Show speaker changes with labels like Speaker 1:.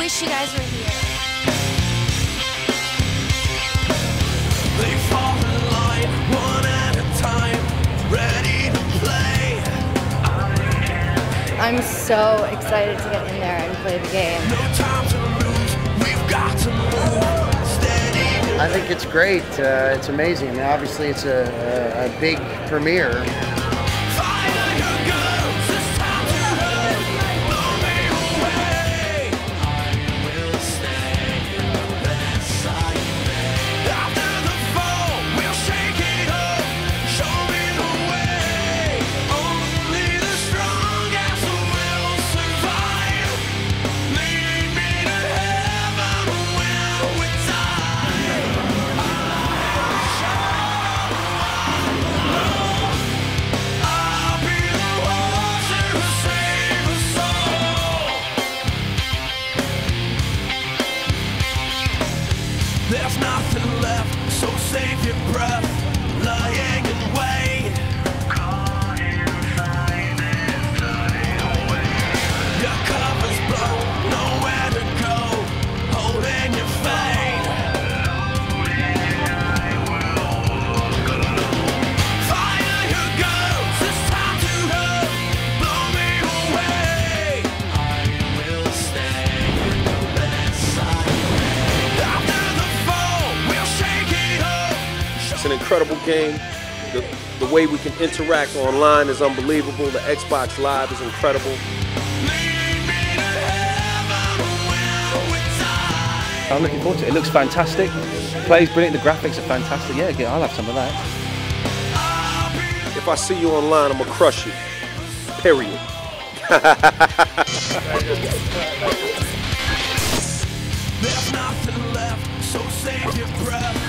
Speaker 1: wish you guys were here.
Speaker 2: They fall in line, one at a time, ready to play.
Speaker 3: I'm so excited to get in there and play the game.
Speaker 2: No time to lose, we've got to move. Steady.
Speaker 4: I think it's great. It's amazing. I mean, obviously, it's a big premiere.
Speaker 2: There's nothing left, so save your breath, lying in wait. Caught inside this dirty away. Your cover's blown, nowhere to go, holding your fate. Fire your girls, it's time to go, blow me away. I will stay in the bedside.
Speaker 5: It's an incredible game. The way we can interact online is unbelievable. The Xbox Live is incredible.
Speaker 6: I'm looking forward to it. It looks fantastic. Plays brilliant. The graphics are fantastic. Yeah, I'll have some of that.
Speaker 5: If I see you online, I'm gonna crush you. Period.
Speaker 2: There's nothing left, so save your breath.